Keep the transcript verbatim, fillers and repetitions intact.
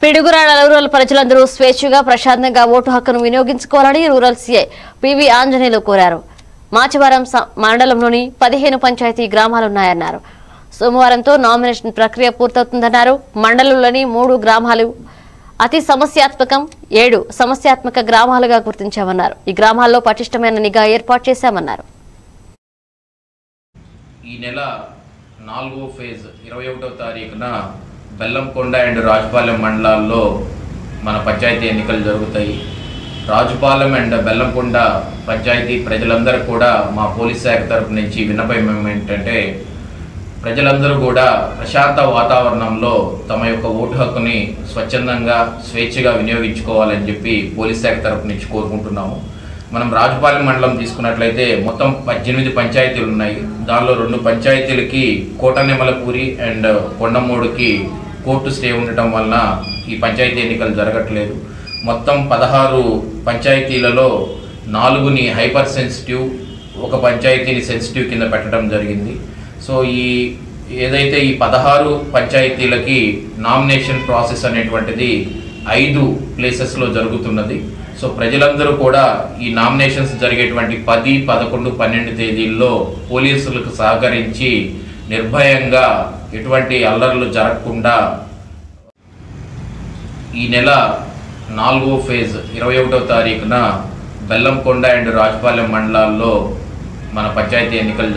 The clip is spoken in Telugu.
పిడుగురాళ్ల రూరల్ ప్రజలందరూ స్వేచ్ఛగా ప్రశాంతంగా ఓటు హక్కును వినియోగించుకోవాలని రూరల్ సీఐ పివి ఆంజనేయులు కోరారు. మాచవరం మండలంలోని పదిహేను పంచాయతీ గ్రామాలున్నాయన్నారు. సోమవారంతో నామినేషన్ ప్రక్రియ పూర్తవుతుందన్నారు. మండలంలోని మూడు గ్రామాలు అతి సమస్యాత్మకం, ఏడు సమస్యాత్మక గ్రామాలుగా గుర్తించామన్నారు. ఈ గ్రామాల్లో పటిష్టమైన నిఘా ఏర్పాటు చేశామన్నారు. ఈ నెల నాలుగో ఫేజ్ ఇరవై ఒకటో తారీఖున బెల్లంకొండ అండ్ రాజుపాలెం మండలాల్లో మన పంచాయతీ ఎన్నికలు జరుగుతాయి. రాజుపాలెం అండ్ బెల్లంకొండ పంచాయతీ ప్రజలందరూ కూడా మా పోలీస్ శాఖ తరపు నుంచి విన్నపం ఏంటంటే, ప్రజలందరూ కూడా ప్రశాంత వాతావరణంలో తమ యొక్క ఓటు హక్కుని స్వచ్ఛందంగా స్వేచ్ఛగా వినియోగించుకోవాలని చెప్పి పోలీస్ శాఖ తరపు నుంచి కోరుకుంటున్నాము. మనం రాజుపాలెం మండలం తీసుకున్నట్లయితే మొత్తం పద్దెనిమిది పంచాయతీలు ఉన్నాయి. దానిలో రెండు పంచాయతీలకి కోటనెమలపూరి అండ్ కొండమూడుకి కోర్టు స్టే ఉండటం వలన ఈ పంచాయతీ ఎన్నికలు జరగట్లేదు. మొత్తం పదహారు పంచాయతీలలో నాలుగుని హైపర్ సెన్సిటివ్, ఒక పంచాయతీని సెన్సిటివ్ కింద పెట్టడం జరిగింది. సో ఈ ఏదైతే ఈ పదహారు పంచాయతీలకి నామినేషన్ ప్రాసెస్ అనేటువంటిది ఐదు ప్లేసెస్లో జరుగుతున్నది. సో ప్రజలందరూ కూడా ఈ నామినేషన్స్ జరిగేటువంటి పది పదకొండు పన్నెండు తేదీల్లో పోలీసులకు సహకరించి నిర్భయంగా ఎటువంటి అల్లర్లు జరగకుండా ఈ నెల నాలుగో ఫేజ్ ఇరవై ఒకటో తారీఖున బెల్లంకొండ అండ్ రాజుపాలెం మండలాల్లో మన పంచాయతీ ఎన్నికలు